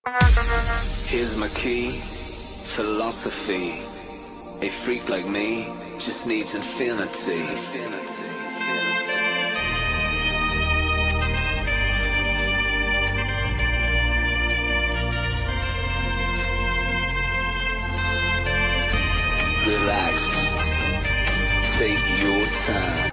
Here's my key, philosophy. A freak like me just needs infinity. Relax, take your time.